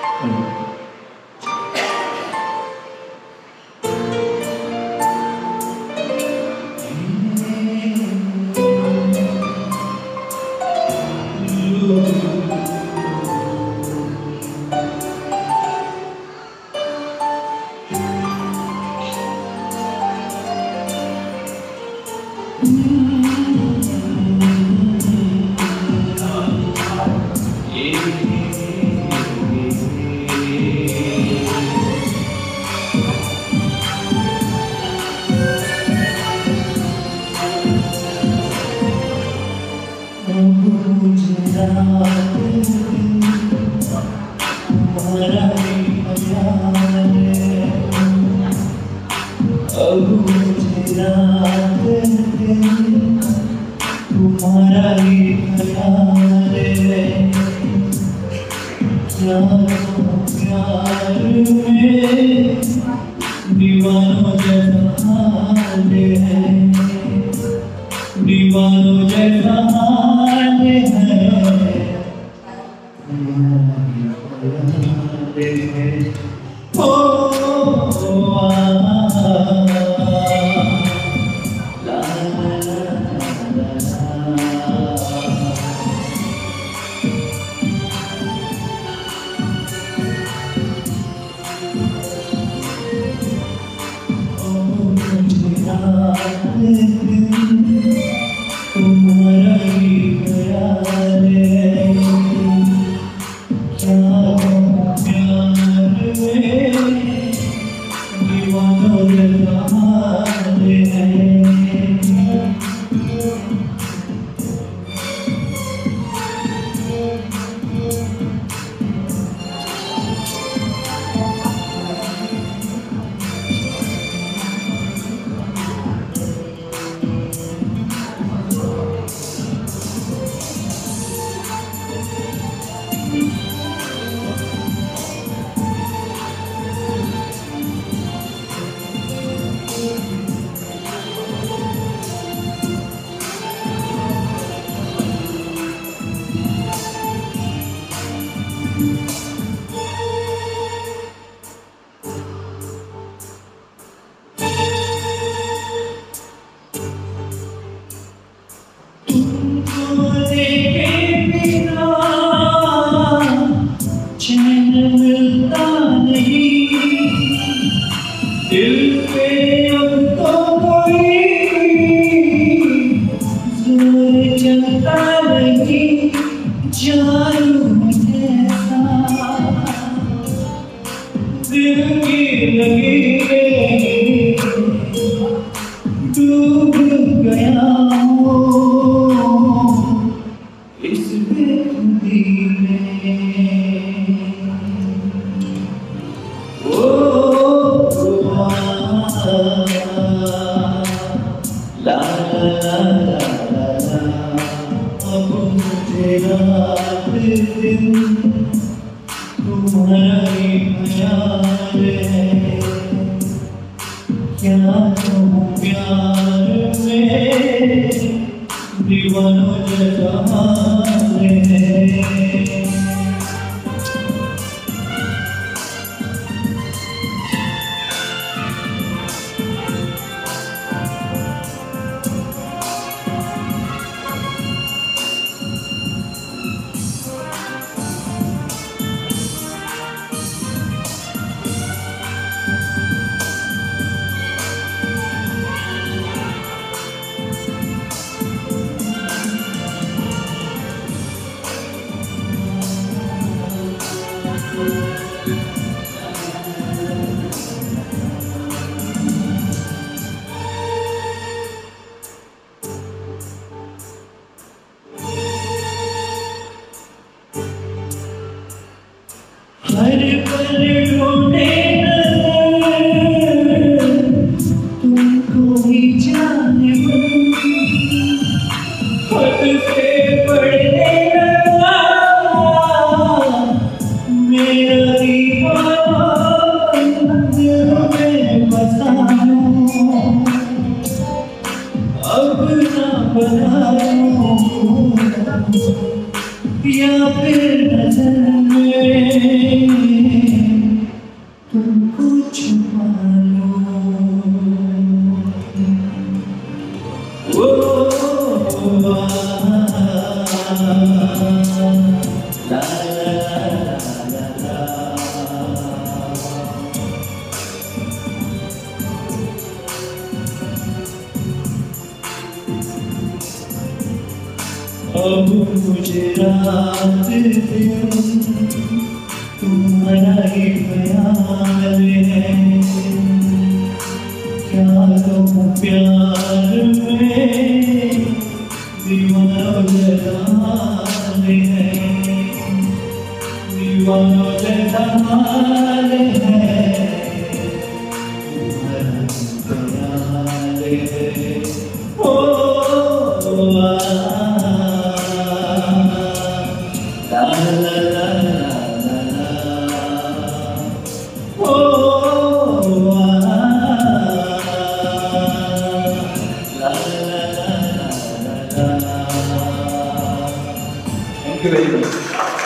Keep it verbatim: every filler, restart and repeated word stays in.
दीवानों जैसा हाल है, दीवानों जैसा हाल है, ओ, ओ, आ, ला, ला, ला, तुम्हारा ही प्यार है, प्यार में दीवानों जैसा हाल है। दिल पे अब तो कोई जोर चलता नहीं, जादू जैसा दिल की लगी डूब गया हूँ इस बेखुदी में। ला ला ला ला ला, अब मुझे रात दिन तुम्हारा ही ख्याल है, क्या कहूँ प्यार में दीवानों जैसा हाल है। हर पल ढूंढे नजर तुमको ही जाने मन, खुद से पढ़ने लगा मेरा दीवाना दिल में बसा लूं, अब ना बना लूं या फिर नजर में अब मुझे रात दिन तुम्हारा ही ख्याल है। क्या कहूँ प्यार में दीवाना जहान है, दीवाना जहान है, तुम्हारा ख्याल है। ओ आ, ला ला ला ला ला, ओ आ, ला ला ला ला ला। Thank you very much.